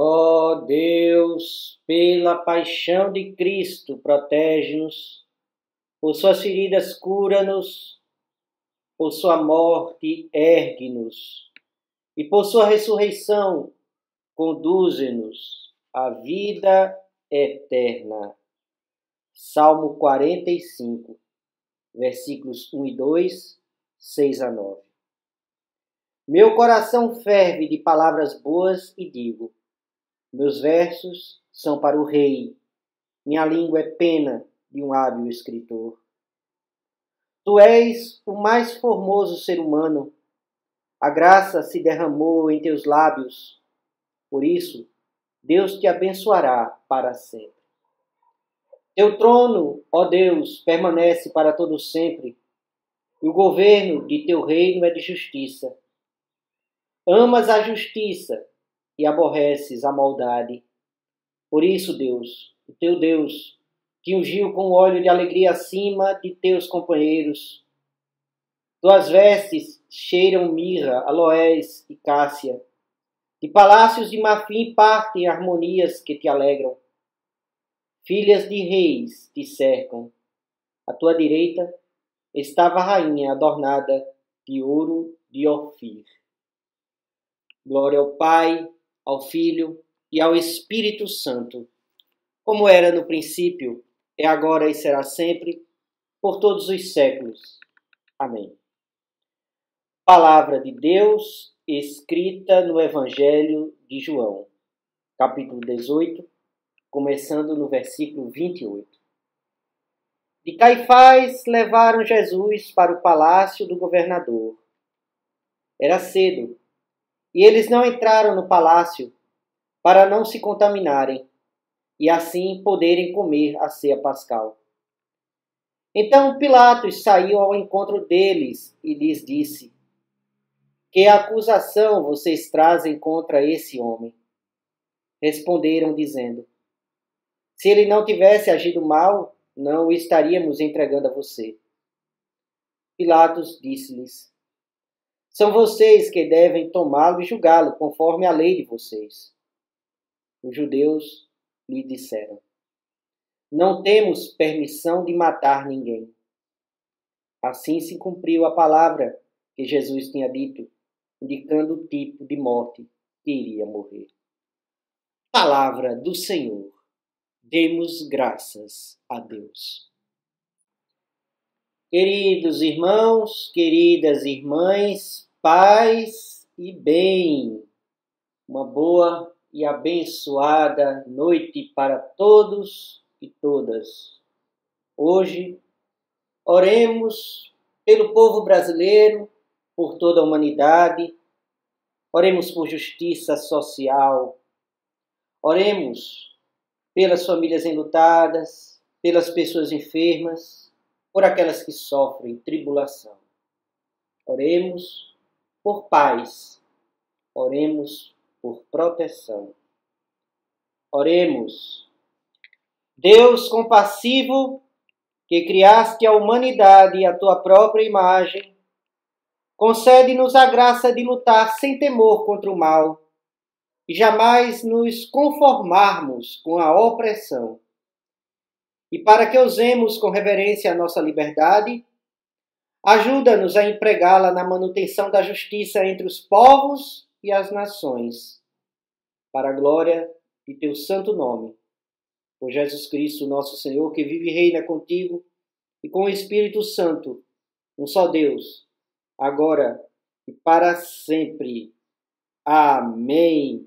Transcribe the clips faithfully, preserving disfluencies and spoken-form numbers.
Ó Deus, pela paixão de Cristo, protege-nos, por suas feridas cura-nos, por sua morte ergue-nos, e por sua ressurreição conduze-nos à vida eterna. Salmo quarenta e cinco, versículos um e dois, seis a nove. Meu coração ferve de palavras boas e digo, meus versos são para o rei, minha língua é pena de um hábil escritor. Tu és o mais formoso ser humano, a graça se derramou em teus lábios, por isso Deus te abençoará para sempre. Teu trono, ó Deus, permanece para todo sempre, e o governo de teu reino é de justiça. Amas a justiça e aborreces a maldade. Por isso, Deus, o teu Deus, te ungiu com óleo de alegria acima de teus companheiros. Tuas vestes cheiram mirra, aloés e cássia. De palácios de marfim partem harmonias que te alegram. Filhas de reis te cercam. À tua direita estava a rainha adornada de ouro de Ofir. Glória ao Pai, ao Filho e ao Espírito Santo, como era no princípio, é agora e será sempre, por todos os séculos. Amém. Palavra de Deus escrita no Evangelho de João, capítulo dezoito, começando no versículo vinte e oito. De Caifás levaram Jesus para o palácio do governador. Era cedo, e eles não entraram no palácio para não se contaminarem e assim poderem comer a ceia pascal. Então Pilatos saiu ao encontro deles e lhes disse: Que acusação vocês trazem contra esse homem? Responderam dizendo: Se ele não tivesse agido mal, não o estaríamos entregando a você. Pilatos disse-lhes: São vocês que devem tomá-lo e julgá-lo conforme a lei de vocês. Os judeus lhe disseram: Não temos permissão de matar ninguém. Assim se cumpriu a palavra que Jesus tinha dito, indicando o tipo de morte que iria morrer. Palavra do Senhor. Demos graças a Deus. Queridos irmãos, queridas irmãs, paz e bem. Uma boa e abençoada noite para todos e todas. Hoje, oremos pelo povo brasileiro, por toda a humanidade, oremos por justiça social, oremos pelas famílias enlutadas, pelas pessoas enfermas, por aquelas que sofrem tribulação. Oremos por paz, oremos por proteção. Oremos. Deus compassivo, que criaste a humanidade à tua própria imagem, concede-nos a graça de lutar sem temor contra o mal e jamais nos conformarmos com a opressão. E para que usemos com reverência a nossa liberdade, ajuda-nos a empregá-la na manutenção da justiça entre os povos e as nações, para a glória de teu santo nome. Por Jesus Cristo, nosso Senhor, que vive e reina contigo e com o Espírito Santo, um só Deus, agora e para sempre. Amém.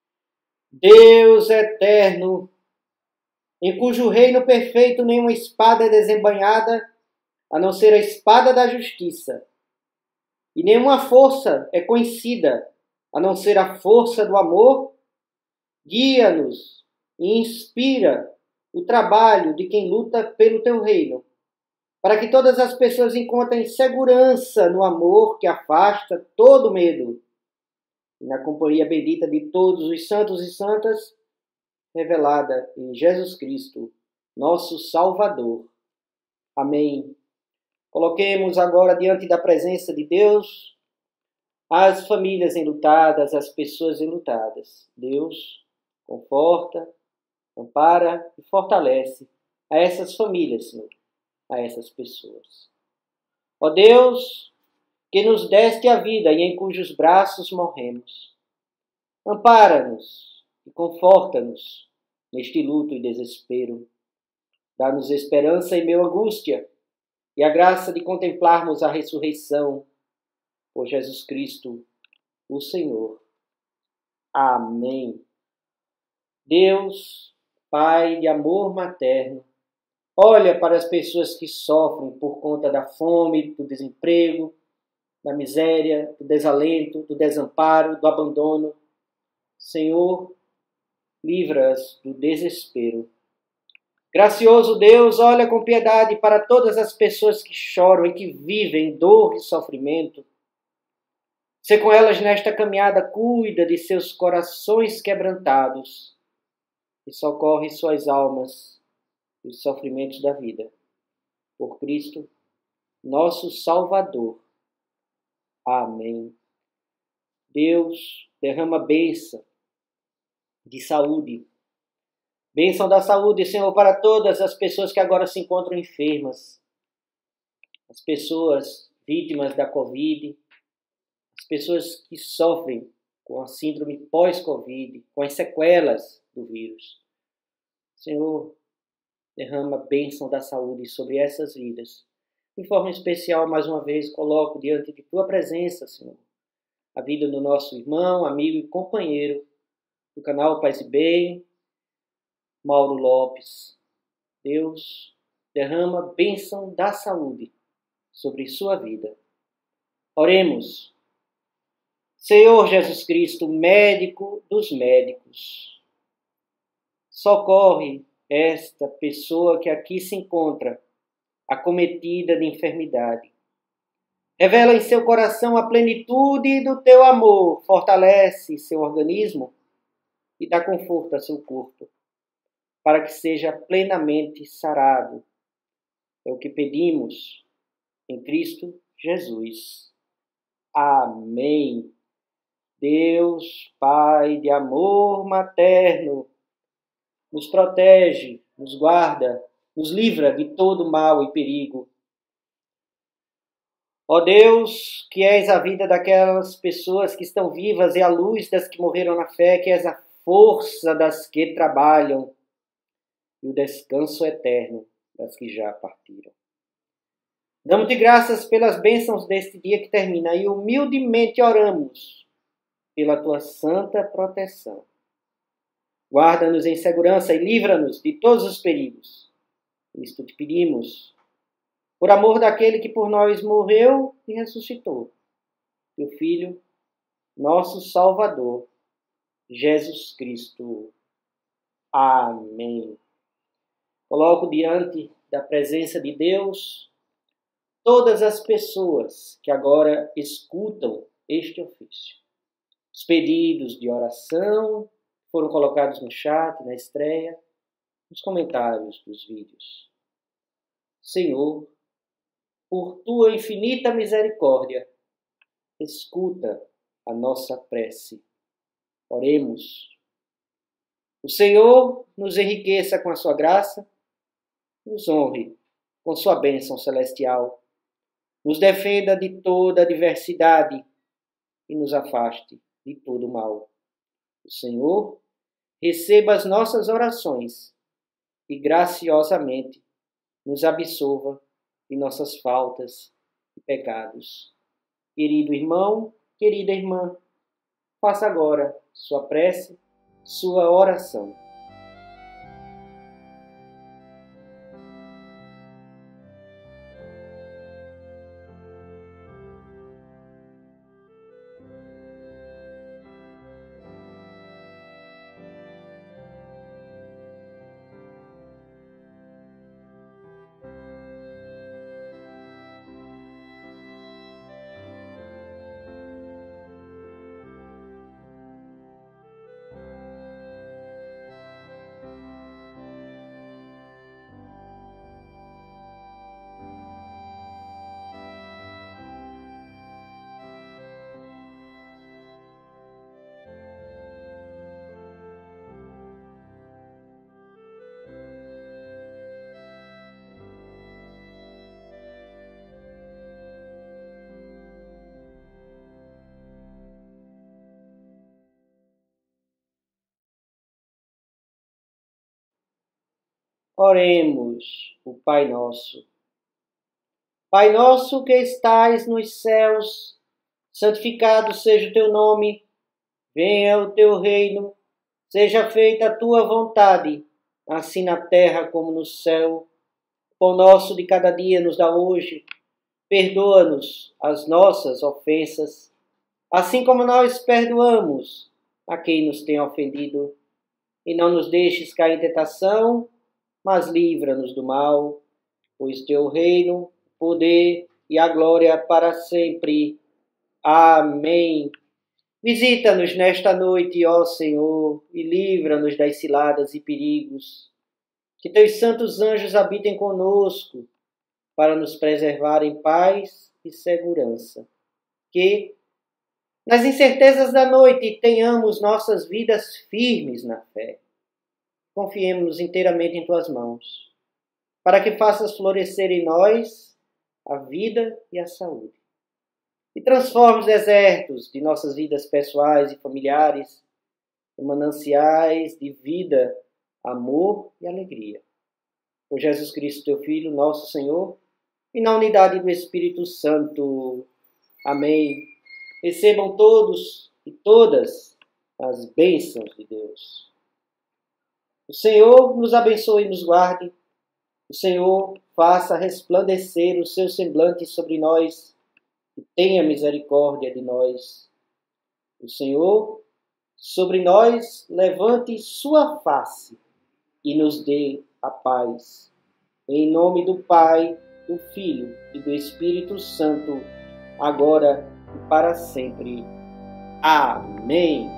Deus eterno, em cujo reino perfeito nenhuma espada é desembainhada, a não ser a espada da justiça, e nenhuma força é conhecida, a não ser a força do amor, guia-nos e inspira o trabalho de quem luta pelo teu reino, para que todas as pessoas encontrem segurança no amor que afasta todo medo, e na companhia bendita de todos os santos e santas, revelada em Jesus Cristo, nosso Salvador. Amém. Coloquemos agora diante da presença de Deus as famílias enlutadas, as pessoas enlutadas. Deus conforta, ampara e fortalece a essas famílias, Senhor, a essas pessoas. Ó Deus, que nos deste a vida e em cujos braços morremos, ampara-nos e conforta-nos neste luto e desespero. Dá-nos esperança em meio à angústia e a graça de contemplarmos a ressurreição por Jesus Cristo, o Senhor. Amém. Deus, Pai de amor materno, olha para as pessoas que sofrem por conta da fome, do desemprego, da miséria, do desalento, do desamparo, do abandono. Senhor, livra-as do desespero. Gracioso Deus, olha com piedade para todas as pessoas que choram e que vivem dor e sofrimento. Sê com elas nesta caminhada, cuida de seus corações quebrantados e socorre suas almas dos sofrimentos da vida. Por Cristo, nosso Salvador. Amém. Deus, derrama bênção de saúde. Bênção da saúde, Senhor, para todas as pessoas que agora se encontram enfermas. As pessoas vítimas da Covid, as pessoas que sofrem com a síndrome pós-Covid, com as sequelas do vírus. Senhor, derrama bênção da saúde sobre essas vidas. De forma especial, mais uma vez, coloco diante de Tua presença, Senhor, a vida do nosso irmão, amigo e companheiro do canal Paz e Bem, Mauro Lopes. Deus, derrama bênção da saúde sobre sua vida. Oremos. Senhor Jesus Cristo, médico dos médicos, socorre esta pessoa que aqui se encontra, acometida de enfermidade. Revela em seu coração a plenitude do teu amor, fortalece seu organismo e dá conforto a seu corpo, para que seja plenamente sarado. É o que pedimos em Cristo Jesus. Amém. Deus, Pai de amor materno, nos protege, nos guarda, nos livra de todo mal e perigo. Ó Deus, que és a vida daquelas pessoas que estão vivas e a luz das que morreram na fé, que és a força das que trabalham e o descanso eterno das que já partiram. Damos-te graças pelas bênçãos deste dia que termina e humildemente oramos pela tua santa proteção. Guarda-nos em segurança e livra-nos de todos os perigos. Isto te pedimos, por amor daquele que por nós morreu e ressuscitou, teu Filho, nosso Salvador, Jesus Cristo. Amém. Coloco diante da presença de Deus todas as pessoas que agora escutam este ofício. Os pedidos de oração foram colocados no chat, na estreia, nos comentários dos vídeos. Senhor, por tua infinita misericórdia, escuta a nossa prece. Oremos. O Senhor nos enriqueça com a sua graça, nos honre com sua bênção celestial, nos defenda de toda adversidade e nos afaste de todo mal. O Senhor receba as nossas orações e graciosamente nos absolva de nossas faltas e pecados. Querido irmão, querida irmã, faça agora sua prece, sua oração. Oremos o Pai Nosso. Pai nosso que estais nos céus, santificado seja o teu nome, venha o teu reino, seja feita a tua vontade, assim na terra como no céu. O pão nosso de cada dia nos dá hoje, perdoa-nos as nossas ofensas, assim como nós perdoamos a quem nos tem ofendido. E não nos deixes cair em tentação, mas livra-nos do mal, pois teu reino, o poder e a glória para sempre. Amém. Visita-nos nesta noite, ó Senhor, e livra-nos das ciladas e perigos. Que teus santos anjos habitem conosco, para nos preservar em paz e segurança. Que, nas incertezas da noite, tenhamos nossas vidas firmes na fé. Confiemos-nos inteiramente em tuas mãos, para que faças florescer em nós a vida e a saúde. E transforme os desertos de nossas vidas pessoais e familiares em mananciais de vida, amor e alegria. Por Jesus Cristo, teu Filho, nosso Senhor, e na unidade do Espírito Santo. Amém. Recebam todos e todas as bênçãos de Deus. O Senhor nos abençoe e nos guarde. O Senhor faça resplandecer o seu semblante sobre nós e tenha misericórdia de nós. O Senhor sobre nós levante sua face e nos dê a paz. Em nome do Pai, do Filho e do Espírito Santo, agora e para sempre. Amém.